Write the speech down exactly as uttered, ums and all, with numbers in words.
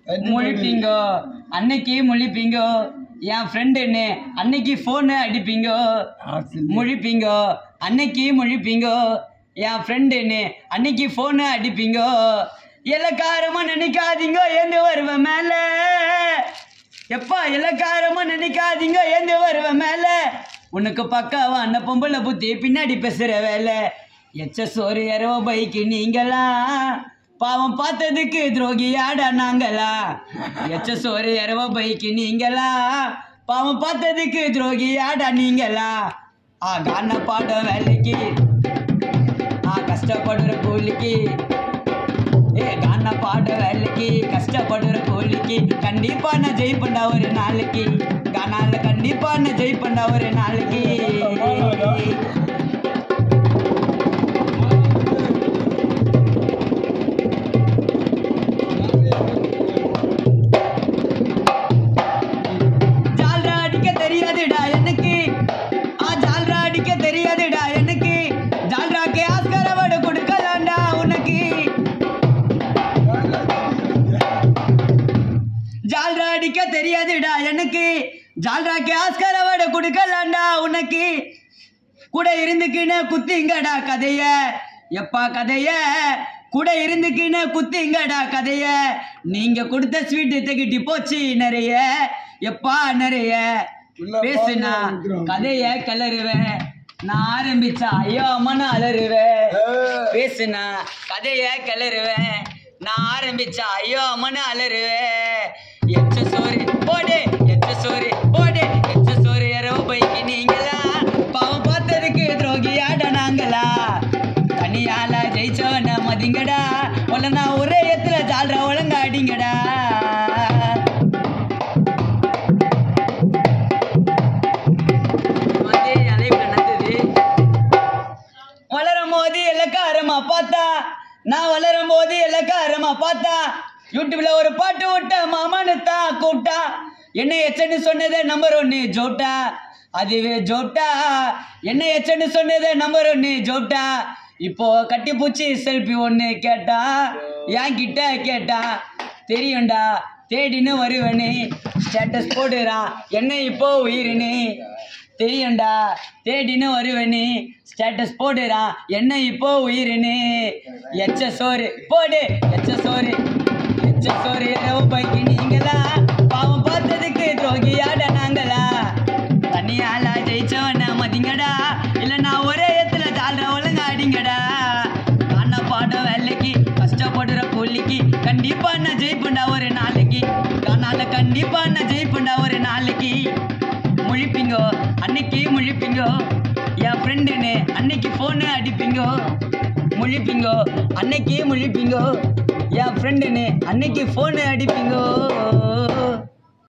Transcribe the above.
முழிப்பீங்கோ அன்னைக்கு முழிப்பீங்கோ என் ஃப்ரெண்டுன்னு அன்னைக்கு ஃபோனு அடிப்பீங்கோ முழிப்பீங்கோ அன்னைக்கு முழிப்பீங்கோ என் ஃப்ரெண்டுன்னு அன்னைக்கு ஃபோனு அடிப்பீங்கோ இலக்காரமாக நினைக்காதீங்க ஏந்து வருவேன் மேலே எப்பா இலக்காரமாக நினைக்காதீங்க ஏந்து வருவேன் மேலே உனக்கு பக்காவா அந்த பொம்பளை புத்தி பின்னாடி பேசுகிற வேலை எச்ச சோறு இரவ பைக்கு நீங்களா பாவம் பார்த்ததுக்கு துரோகியாடா நாங்களா எச்ச சோறு இரவ பைக்கு நீங்களா பாவம் பார்த்ததுக்கு துரோகியாடா நீங்களா ஆ கான பாடம் வேலைக்கு ஆ கஷ்டப்படுற கூலிக்கு ஏ கான பாட வேலைக்கு கஷ்டப்படுற கூலிக்கு கண்டிப்பா நான் ஜெயிப்பண்டா ஒரு நாளைக்கு கானால கண்டிப்பா நான் ஜெயிப்பண்டா ஒரு நாளைக்கு தெரியாதுடா எனக்கு ஜால்ராக்கு ஆஸ்கர் அவார்டு கொடுக்கலாண்டா உனக்கு கூட இருந்துக்கின குத்திங்கடா கதைய எப்பா கதைய கூட இருந்துக்கின குத்திங்கடா கதைய நீங்க கொடுத்த ஸ்வீட்டு தகிட்டி போச்சு நிறைய எப்பா நிறைய பேசுனா கதைய கிளறுவேன் நான் ஆரம்பிச்சா ஐயோ அம்மன அலறுவேன் பேசுனா கதைய கிளறுவேன் நான் ஆரம்பிச்சா ஐயோ அம்மன அலறுவேன் எச்ச சோறு போடு எச்ச சோறு போடு எச்ச சோறு இரவு பைக்கு நீங்களா பாவம் பார்த்ததுக்கு துரோகியாட நாங்களா தனியால ஜெயிச்சவன மதிங்கடா உடனே ஒரே இடத்துல ஜால்ரா ஒழுங்க அடிங்கடா வளரும் போது இலக்காரமா பார்த்தா நான் வளரும் போது இலக்காரமா பார்த்தா யூடியூப்ல ஒரு பாட்டு விட்ட மாமானு தான் கூப்பிட்டா என்ன எச்சன்னு சொன்னதே நம்பர் ஒன்னு ஜோட்டா அதுவே ஜோட்டா என்ன எச்சன்னு சொன்னதே நம்பர் ஒன்னு ஜோட்டா இப்போ கட்டி பூச்சி செல்ஃபி ஒன்று கேட்டா என் கிட்ட கேட்டா தெரியும்டா தேடின்னு வருவனே ஸ்டேட்டஸ் போடுறான் என்ன இப்போ உயிரினே தெரியும்டா தேடின்னு வருவனே ஸ்டேட்டஸ் போடுறான் என்ன இப்போ உயிரினே எச்ச சோறு போடு எச்ச சோறு எச்ச சோறு இரவு பைக்கு நீங்களா பாவம் பார்த்ததுக்கு துரோகியாட நாங்களா தனியாலா ஜெயிச்சவன மதிங்கடா இல்லைன்னா ஒரே இடத்துல ஜால்ரா ஒழுங்க அடிங்கடா காண பாடம் வேலைக்கு கஷ்டப்படுற கூலிக்கு கண்டிப்பா நான் ஜெயிப்பண்டா ஒரு நாளைக்கு காணால கண்டிப்பா நான் ஜெயிப்பண்டா ஒரு நாளைக்கு முழிப்பீங்கோ அன்னைக்கு முழிப்பீங்கோ என் ஃப்ரெண்டுன்னு அன்னைக்கு ஃபோனு அடிப்பீங்கோ முழிப்பீங்கோ அன்னைக்கு முழிப்பீங்கோ என் ஃப்ரெண்டுன்னு அன்னைக்கு ஃபோனு அடிப்பீங்கோ